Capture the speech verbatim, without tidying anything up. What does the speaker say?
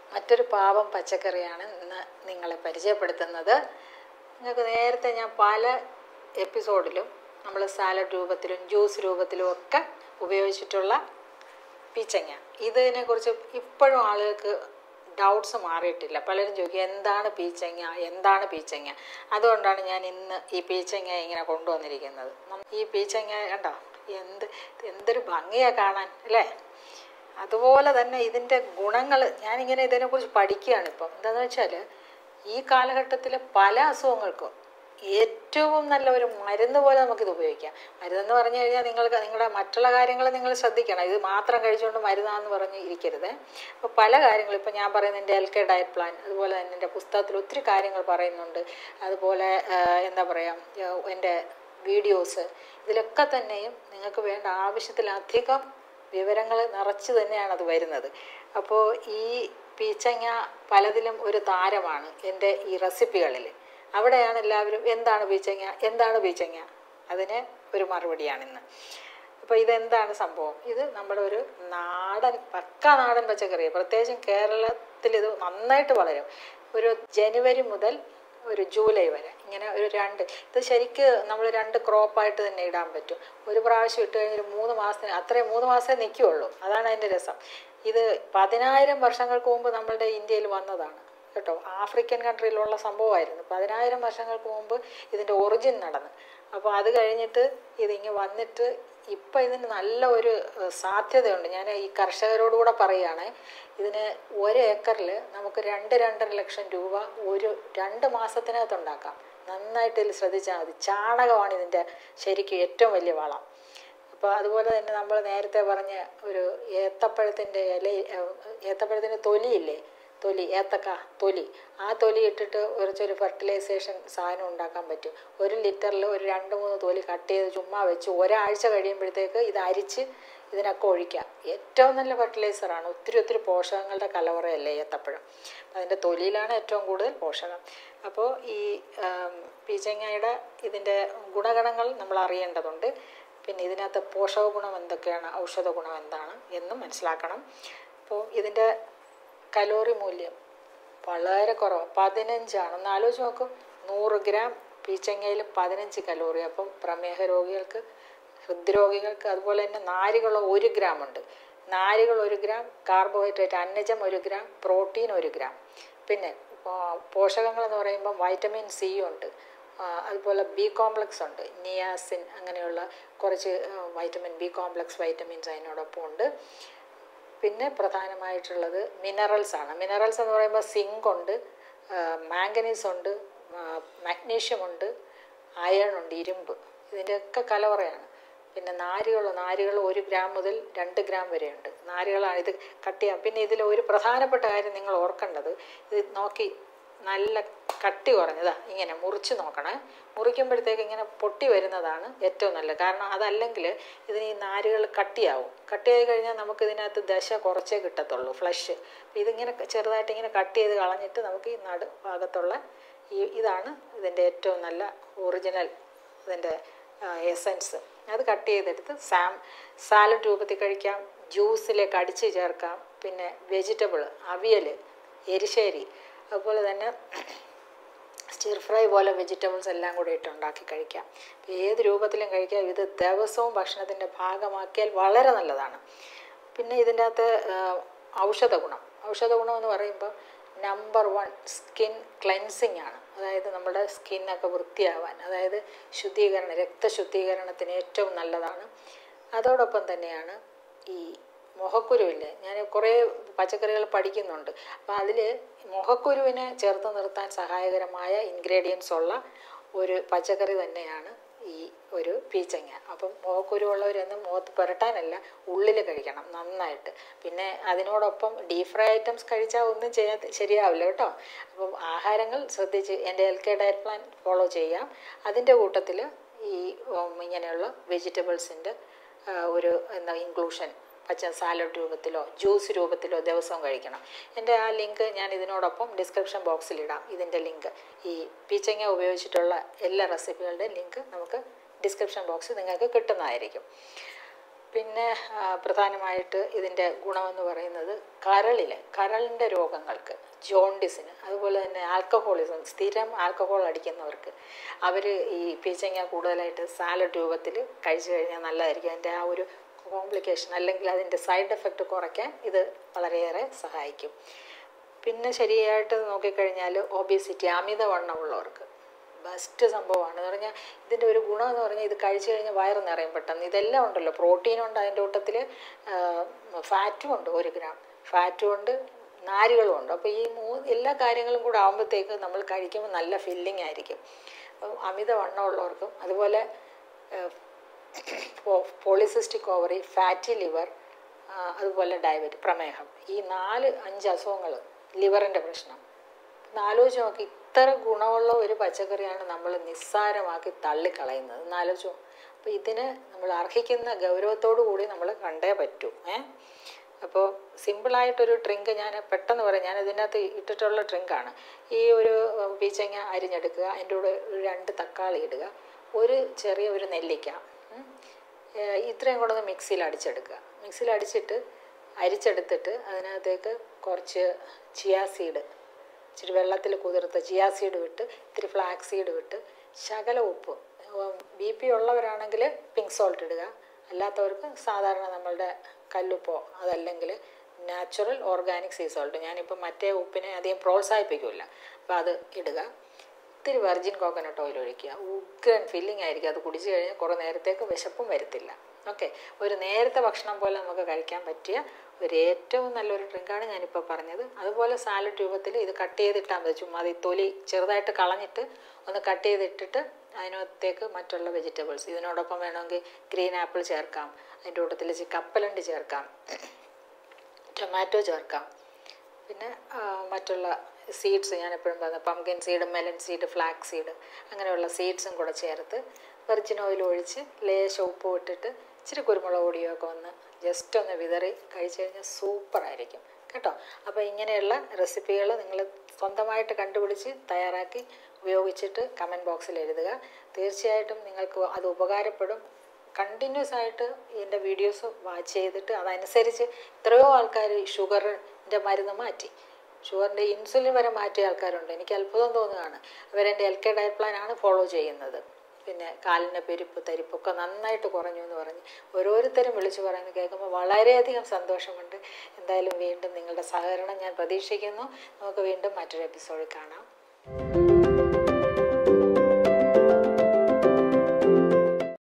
മറ്റൊരു പാവം പച്ചക്കറിയാണ് ഇന്ന് നിങ്ങളെ പരിചയപ്പെടുത്തുന്നത്. നിങ്ങൾക്ക് നേരത്തെ ഞാൻ പല എപ്പിസോഡിലും നമ്മൾ സാലഡ് രൂപത്തിലും ജ്യൂസ് രൂപത്തിലും ഒക്കെ ഉപയോഗിച്ചിട്ടുള്ള പീച്ചങ്ങ. ഇതിനെക്കുറിച്ച് ഇപ്പോഴും ആളുകൾക്ക് ഡൗട്ട്സ് മാറിയിട്ടില്ല. പലരും ചോദിക്കും എന്താണ് പീച്ചങ്ങ, എന്താണ് പീച്ചങ്ങ. അതുകൊണ്ടാണ് ഞാൻ ഇന്ന് ഈ പീച്ചങ്ങ ഇങ്ങനെ കൊണ്ടുവന്നിരിക്കുന്നത്. ഈ പീച്ചങ്ങ കണ്ടോ, എന്ത് എന്തൊരു ഭംഗിയാണ് കാണാൻ അല്ലേ. അതുപോലെ തന്നെ ഇതിൻ്റെ ഗുണങ്ങൾ ഞാനിങ്ങനെ ഇതിനെക്കുറിച്ച് പഠിക്കുകയാണ് ഇപ്പം. എന്താണെന്ന് വെച്ചാൽ ഈ കാലഘട്ടത്തിലെ പല അസുഖങ്ങൾക്കും ഏറ്റവും നല്ല ഒരു മരുന്ന് പോലെ നമുക്കിത് ഉപയോഗിക്കാം. മരുന്നെന്ന് പറഞ്ഞു കഴിഞ്ഞാൽ നിങ്ങൾക്ക് നിങ്ങളുടെ മറ്റുള്ള കാര്യങ്ങൾ നിങ്ങൾ ശ്രദ്ധിക്കണം. ഇത് മാത്രം കഴിച്ചുകൊണ്ട് മരുന്നാന്ന് പറഞ്ഞ് ഇരിക്കരുത്. അപ്പോൾ പല കാര്യങ്ങളും ഇപ്പം ഞാൻ പറയുന്നത് എൻ്റെ എൽ കെ ഡയറ്റ് പ്ലാൻ, അതുപോലെ തന്നെ എൻ്റെ പുസ്തകത്തിൽ ഒത്തിരി കാര്യങ്ങൾ പറയുന്നുണ്ട്. അതുപോലെ എന്താ പറയുക, എൻ്റെ വീഡിയോസ്, ഇതിലൊക്കെ തന്നെയും നിങ്ങൾക്ക് വേണ്ട ആവശ്യത്തിലധികം വിവരങ്ങൾ നിറച്ച് തന്നെയാണ് അത് വരുന്നത്. അപ്പോൾ ഈ പീച്ചങ്ങ പലതിലും ഒരു താരമാണ് എൻ്റെ ഈ റെസിപ്പികളിൽ. അവിടെയാണ് എല്ലാവരും എന്താണ് പീച്ചങ്ങ, എന്താണ് പീച്ചങ്ങ, അതിന് ഒരു മറുപടിയാണിന്ന്. അപ്പോൾ ഇതെന്താണ് സംഭവം? ഇത് നമ്മുടെ ഒരു നാടൻ പക്കാ നാടൻ പച്ചക്കറിയാണ്. പ്രത്യേകിച്ചും കേരളത്തിൽ ഇത് നന്നായിട്ട് വളരും. ഒരു ജനുവരി മുതൽ ഒരു ജൂലൈ വരെ ഇങ്ങനെ ഒരു രണ്ട് ഇത് ശരിക്ക് നമ്മൾ രണ്ട് ക്രോപ്പായിട്ട് തന്നെ ഇടാൻ പറ്റും. ഒരു പ്രാവശ്യം ഇട്ട് കഴിഞ്ഞാൽ മൂന്ന് മാസത്തിന് അത്രയും മൂന്ന് മാസമേ നിൽക്കുകയുള്ളൂ. അതാണ് അതിൻ്റെ രസം. ഇത് പതിനായിരം വർഷങ്ങൾക്ക് മുമ്പ് നമ്മളുടെ ഇന്ത്യയിൽ വന്നതാണ് കേട്ടോ. ആഫ്രിക്കൻ കൺട്രിയിലുള്ള സംഭവമായിരുന്നു. പതിനായിരം വർഷങ്ങൾക്ക് മുമ്പ് ഇതിൻ്റെ ഒറിജിൻ നടന്ന്. അപ്പോൾ അത് കഴിഞ്ഞിട്ട് ഇതിങ്ങ് വന്നിട്ട് ഇപ്പം ഇതിന് നല്ല ഒരു സാധ്യതയുണ്ട്. ഞാൻ ഈ കർഷകരോടുകൂടെ പറയുകയാണ്, ഇതിന് ഒരു ഏക്കറിൽ നമുക്ക് രണ്ട് രണ്ടര ലക്ഷം രൂപ ഒരു രണ്ട് മാസത്തിനകത്ത് ഉണ്ടാക്കാം. നന്നായിട്ട് ഇതിൽ ശ്രദ്ധിച്ചാൽ മതി. ചാണകമാണ് ഇതിൻ്റെ ശരിക്കും ഏറ്റവും വലിയ വളം. അപ്പോൾ അതുപോലെ തന്നെ നമ്മൾ നേരത്തെ പറഞ്ഞ ഒരു ഏത്തപ്പഴത്തിൻ്റെ ഇല, ഏത്തപ്പഴത്തിൻ്റെ തൊലിയില്ലേ, തൊലി, ഏത്തക്ക തൊലി, ആ തൊലി ഇട്ടിട്ട് കുറച്ചൊരു ഫെർട്ടിലൈസേഷൻ സാധനം ഉണ്ടാക്കാൻ പറ്റും. ഒരു ലിറ്ററിൽ ഒരു രണ്ട് മൂന്ന് തൊലി കട്ട് ചെയ്ത് ചുമ്മാ വെച്ച് ഒരാഴ്ച കഴിയുമ്പോഴത്തേക്ക് ഇത് അരിച്ച് ഇതിനൊക്കെ ഒഴിക്കാം. ഏറ്റവും നല്ല ഫെർട്ടിലൈസറാണ്. ഒത്തിരി ഒത്തിരി പോഷകങ്ങളുടെ കലവറയല്ലേ ഏത്തപ്പഴം. അതിൻ്റെ തൊലിയിലാണ് ഏറ്റവും കൂടുതൽ പോഷകം. അപ്പോൾ ഈ പീച്ചങ്ങയുടെ ഇതിൻ്റെ ഗുണഗണങ്ങൾ നമ്മൾ അറിയേണ്ടതുണ്ട്. പിന്നെ ഇതിനകത്ത് പോഷക ഗുണം എന്തൊക്കെയാണ്, ഔഷധ ഗുണം എന്താണ് എന്നും മനസ്സിലാക്കണം. അപ്പോൾ ഇതിൻ്റെ കലോറി മൂല്യം വളരെ കുറവ്, പതിനഞ്ചാണ്. ഒന്ന് ആലോചിച്ച് നോക്കും, നൂറ് ഗ്രാം പീച്ചങ്ങയിൽ പതിനഞ്ച് കലോറി. അപ്പം പ്രമേഹ രോഗികൾക്ക്, ഹൃദ്രോഗികൾക്ക്, അതുപോലെ തന്നെ നാരുകൾ ഒരു ഗ്രാം ഉണ്ട്. നാരുകൾ ഒരു ഗ്രാം, കാർബോഹൈഡ്രേറ്റ് അന്നജം ഒരു ഗ്രാം, പ്രോട്ടീൻ ഒരു ഗ്രാം. പിന്നെ പോഷകങ്ങൾ എന്ന് പറയുമ്പം വൈറ്റമിൻ സി ഉണ്ട്, അതുപോലെ ബി കോംപ്ലക്സ് ഉണ്ട്, നിയാസിൻ, അങ്ങനെയുള്ള കുറച്ച് വൈറ്റമിൻ ബി കോംപ്ലക്സ് വൈറ്റമിൻസ് അതിനോടൊപ്പം ഉണ്ട്. പിന്നെ പ്രധാനമായിട്ടുള്ളത് മിനറൽസ് ആണ്. മിനറൽസ് എന്ന് പറയുമ്പോൾ സിങ്ക് ഉണ്ട്, മാംഗനീസ് ഉണ്ട്, മാഗ്നീഷ്യം ഉണ്ട്, അയൺ ഉണ്ട്, ഇരുമ്പ്, ഇതിൻ്റെയൊക്കെ കലവറയാണ്. പിന്നെ നാരുകൾ, നാരുകൾ ഒരു ഗ്രാം മുതൽ രണ്ട് ഗ്രാം വരെയുണ്ട്. നാരുകളാണ് ഇത് കട്ട് ചെയ്യാം. പിന്നെ ഇതിൽ ഒരു പ്രധാനപ്പെട്ട കാര്യം നിങ്ങൾ ഓർക്കേണ്ടത്, ഇത് നോക്കി നല്ല കട്ടി കുറഞ്ഞതാ, ഇങ്ങനെ മുറിച്ച് നോക്കണേ. മുറിക്കുമ്പോഴത്തേക്ക് ഇങ്ങനെ പൊട്ടി വരുന്നതാണ് ഏറ്റവും നല്ലത്. കാരണം അതല്ലെങ്കിൽ ഇതിന് ഈ നാരുകൾ കട്ടിയാവും. കട്ടിയായി കഴിഞ്ഞാൽ നമുക്ക് ഇതിനകത്ത് ദശ കുറച്ചേ കിട്ടത്തുള്ളൂ, ഫ്ലഷ്. ഇതിങ്ങനെ ചെറുതായിട്ട് ഇങ്ങനെ കട്ട് ചെയ്ത് കളഞ്ഞിട്ട് നമുക്ക് ഈ നടു ഭാഗത്തുള്ള ഈ ഇതാണ് ഇതിൻ്റെ ഏറ്റവും നല്ല ഒറിജിനൽ ഇതിൻ്റെ എസൻസ്. അത് കട്ട് ചെയ്തെടുത്ത് സാം സാലഡ് രൂപത്തിൽ കഴിക്കാം, ജ്യൂസിലേക്ക് അടിച്ച് ചേർക്കാം. പിന്നെ വെജിറ്റബിൾ, അവിയൽ, എരിശ്ശേരി, അതുപോലെ തന്നെ സ്റ്റിർ ഫ്രൈ പോലെ വെജിറ്റബിൾസ് എല്ലാം കൂടി ഇട്ടുണ്ടാക്കി കഴിക്കാം. ഏത് രൂപത്തിലും കഴിക്കാം. ഇത് ദിവസവും ഭക്ഷണത്തിൻ്റെ ഭാഗമാക്കിയാൽ വളരെ നല്ലതാണ്. പിന്നെ ഇതിൻ്റെ അകത്ത് ഔഷധ ഗുണം, ഔഷധ ഗുണം എന്ന് പറയുമ്പോൾ നമ്പർ വൺ സ്കിൻ ക്ലെൻസിങ് ആണ്. അതായത് നമ്മുടെ സ്കിന്നൊക്കെ വൃത്തിയാവാൻ, അതായത് ശുദ്ധീകരണം, രക്തശുദ്ധീകരണത്തിന് ഏറ്റവും നല്ലതാണ്. അതോടൊപ്പം തന്നെയാണ് ഈ മുഖക്കുരുവില്ലേ, ഞാൻ കുറേ പച്ചക്കറികൾ പഠിക്കുന്നുണ്ട്. അപ്പോൾ അതിൽ മുഖക്കുരുവിനെ ചേർത്ത് നിർത്താൻ സഹായകരമായ ഇൻഗ്രീഡിയൻസ് ഉള്ള ഒരു പച്ചക്കറി തന്നെയാണ് ഈ ഒരു പീച്ചങ്ങ. അപ്പം മുഖക്കുരു ഉള്ളവരൊന്നും മുഖത്ത് പുരട്ടാനല്ല, ഉള്ളിൽ കഴിക്കണം നന്നായിട്ട്. പിന്നെ അതിനോടൊപ്പം ഡീപ് ഫ്രൈ ഐറ്റംസ് കഴിച്ചാൽ ഒന്നും ചെയ്യാൻ ശരിയാവില്ല കേട്ടോ. അപ്പം ആഹാരങ്ങൾ ശ്രദ്ധിച്ച് എൻ്റെ L K diet plan follow ചെയ്യാം. അതിൻ്റെ കൂട്ടത്തിൽ ഈ ഇങ്ങനെയുള്ള വെജിറ്റബിൾസിൻ്റെ ഒരു എന്താ ഇൻക്ലൂഷൻ പച്ച സാലഡ് രൂപത്തിലോ ജ്യൂസ് രൂപത്തിലോ ദിവസവും കഴിക്കണം. എൻ്റെ ആ ലിങ്ക് ഞാൻ ഇതിനോടൊപ്പം ഡിസ്ക്രിപ്ഷൻ ബോക്സിലിടാം. ഇതിൻ്റെ ലിങ്ക്, ഈ പീച്ചങ്ങ ഉപയോഗിച്ചിട്ടുള്ള എല്ലാ റെസിപ്പികളുടെയും ലിങ്ക് നമുക്ക് ഡിസ്ക്രിപ്ഷൻ ബോക്സിൽ നിങ്ങൾക്ക് കിട്ടുന്നതായിരിക്കും. പിന്നെ പ്രധാനമായിട്ട് ഇതിൻ്റെ ഗുണമെന്ന് പറയുന്നത് കരളിൽ കരളിൻ്റെ രോഗങ്ങൾക്ക്, ജോണ്ടിസിന്, അതുപോലെ തന്നെ ആൽക്കഹോളിസം, സ്ഥിരം ആൽക്കഹോൾ അടിക്കുന്നവർക്ക് അവർ ഈ പീച്ചങ്ങ കൂടുതലായിട്ട് സാലഡ് രൂപത്തിൽ കഴിച്ചു കഴിഞ്ഞാൽ നല്ലതായിരിക്കും. അതിൻ്റെ ആ ഒരു കോംപ്ലിക്കേഷൻ അല്ലെങ്കിൽ അതിൻ്റെ സൈഡ് എഫക്റ്റ് കുറയ്ക്കാൻ ഇത് വളരെയേറെ സഹായിക്കും. പിന്നെ ശരിയായിട്ട് നോക്കിക്കഴിഞ്ഞാൽ ഒബേസിറ്റി, അമിതവണ്ണമുള്ളവർക്ക് ബെസ്റ്റ് സംഭവമാണ് എന്ന് പറഞ്ഞാൽ ഇതിൻ്റെ ഒരു ഗുണമെന്ന് പറഞ്ഞാൽ ഇത് കഴിച്ചു കഴിഞ്ഞാൽ വയറ് നിറയും പെട്ടെന്ന്. ഇതെല്ലാം ഉണ്ടല്ലോ, പ്രോട്ടീനുണ്ട് അതിൻ്റെ കൂട്ടത്തിൽ, ഫാറ്റും ഉണ്ട്, ഒരു ഗ്രാം ഫാറ്റും ഉണ്ട്, നാരുകളും ഉണ്ട്. അപ്പോൾ ഈ മൂന്ന് എല്ലാ കാര്യങ്ങളും കൂടെ ആകുമ്പോഴത്തേക്ക് നമ്മൾ കഴിക്കുമ്പോൾ നല്ല ഫില്ലിംഗ് ആയിരിക്കും. അപ്പം അമിതവണ്ണമുള്ളവർക്കും അതുപോലെ പോളിസിസ്റ്റിക് ഓവറി, ഫാറ്റി ലിവർ, അതുപോലെ ഡയബറ്റിസ്, പ്രമേഹം, ഈ നാല് അഞ്ച് അസുഖങ്ങൾ, ലിവറിൻ്റെ പ്രശ്നം നാലോചിച്ച് നോക്കി ഇത്ര ഗുണമുള്ള ഒരു പച്ചക്കറിയാണ് നമ്മൾ നിസ്സാരമാക്കി തള്ളിക്കളയുന്നത്. നാലോചിച്ച് അപ്പോൾ ഇതിന് നമ്മൾ അർഹിക്കുന്ന ഗൗരവത്തോടു കൂടി നമ്മൾ കണ്ടേ പറ്റൂ. ഏ അപ്പോൾ സിമ്പിളായിട്ടൊരു ഡ്രിങ്ക് ഞാൻ പെട്ടെന്ന് പറയാം. ഞാൻ ഇതിനകത്ത് ഇട്ടിട്ടുള്ള ഡ്രിങ്കാണ്. ഈ ഒരു പീച്ചങ്ങ അരിഞ്ഞെടുക്കുക, അതിൻ്റെ കൂടെ ഒരു രണ്ട് തക്കാളി ഇടുക, ഒരു ചെറിയ ഒരു നെല്ലിക്ക, ഇത്രയും കൂടെ ഒന്ന് മിക്സിയിൽ അടിച്ചെടുക്കുക. മിക്സിയിൽ അടിച്ചിട്ട് അരിച്ചെടുത്തിട്ട് അതിനകത്തേക്ക് കുറച്ച് ചിയാ സീഡ്, ഇച്ചിരി വെള്ളത്തിൽ കുതിർത്ത ചിയാ സീഡ് വിട്ട്, ഇത്തിരി ഫ്ലാക്സ് സീഡ് വിട്ട്, ശകല ഉപ്പ്, ബി പി ഉള്ളവരാണെങ്കിൽ പിങ്ക് സോൾട്ട് ഇടുക, അല്ലാത്തവർക്ക് സാധാരണ നമ്മളുടെ കല്ലുപ്പോ അതല്ലെങ്കിൽ നാച്ചുറൽ ഓർഗാനിക് സീ സോൾട്ട്, ഞാനിപ്പോൾ മറ്റേ ഉപ്പിനെ അധികം പ്രോത്സാഹിപ്പിക്കില്ല, അപ്പോൾ അത് ഇടുക. ഇത്തിരി വെർജിൻ കോക്കനട്ട് ഓയിൽ ഒഴിക്കുക. ഉഗ്രൻ ഫില്ലിംഗ് ആയിരിക്കും. അത് കുടിച്ചു കഴിഞ്ഞാൽ കുറേ നേരത്തേക്ക് വിശപ്പും വരത്തില്ല. ഓക്കെ, ഒരു നേരത്തെ ഭക്ഷണം പോലെ നമുക്ക് കഴിക്കാൻ പറ്റിയ ഒരു ഏറ്റവും നല്ലൊരു ഡ്രിങ്കാണ് ഞാനിപ്പോൾ പറഞ്ഞത്. അതുപോലെ സാലഡ് രൂപത്തിൽ ഇത് കട്ട് ചെയ്തിട്ടാൽ മതി. ചുമ്മാ അത് ഈ തൊലി ചെറുതായിട്ട് കളഞ്ഞിട്ട് ഒന്ന് കട്ട് ചെയ്തിട്ടിട്ട് അതിനകത്തേക്ക് മറ്റുള്ള വെജിറ്റബിൾസ്, ഇതിനോടൊപ്പം വേണമെങ്കിൽ ഗ്രീൻ ആപ്പിൾ ചേർക്കാം, അതിൻ്റെ കൂട്ടത്തിൽ കപ്പലണ്ടി ചേർക്കാം, ടൊമാറ്റോ ചേർക്കാം, പിന്നെ മറ്റുള്ള സീഡ്സ് ഞാൻ എപ്പോഴും പറഞ്ഞത് pumpkin seed, melon seed, flax seed, അങ്ങനെയുള്ള സീഡ്സും കൂടെ ചേർത്ത് വെർജിൻ ഓയിൽ ഒഴിച്ച് ലേശം ഉപ്പ് ഇട്ടിട്ട് ഇച്ചിരി കുരുമുളക് പൊടിയൊക്കെ ഒന്ന് ജസ്റ്റ് ഒന്ന് വിതറി കഴിച്ചു കഴിഞ്ഞാൽ സൂപ്പറായിരിക്കും കേട്ടോ. അപ്പോൾ ഇങ്ങനെയുള്ള റെസിപ്പികൾ നിങ്ങൾ സ്വന്തമായിട്ട് കണ്ടുപിടിച്ച് തയ്യാറാക്കി ഉപയോഗിച്ചിട്ട് കമൻറ്റ് ബോക്സിൽ എഴുതുക. തീർച്ചയായിട്ടും നിങ്ങൾക്ക് അത് ഉപകാരപ്പെടും. കണ്ടിന്യൂസ് ആയിട്ട് ഇതിൻ്റെ വീഡിയോസ് വാച്ച് ചെയ്തിട്ട് അതനുസരിച്ച് എത്രയോ ആൾക്കാർ ഷുഗറിൻ്റെ മരുന്ന് മാറ്റി, ഷുഗറിൻ്റെ ഇൻസുലിൻ വരെ മാറ്റിയ ആൾക്കാരുണ്ട്. എനിക്ക് അത്ഭുതം തോന്നുകയാണ്. അവരെൻ്റെ എൽ കെ ഡയറ്റ് പ്ലാനാണ് ഫോളോ ചെയ്യുന്നത്. പിന്നെ കാലിൻ്റെ പെരുപ്പ് തരിപ്പൊക്കെ നന്നായിട്ട് കുറഞ്ഞു എന്ന് പറഞ്ഞ് ഓരോരുത്തരും വിളിച്ചു പറയുന്നത് കേൾക്കുമ്പോൾ വളരെയധികം സന്തോഷമുണ്ട്. എന്തായാലും വീണ്ടും നിങ്ങളുടെ സഹകരണം ഞാൻ പ്രതീക്ഷിക്കുന്നു. നമുക്ക് വീണ്ടും മറ്റൊരു എപ്പിസോഡിൽ കാണാം.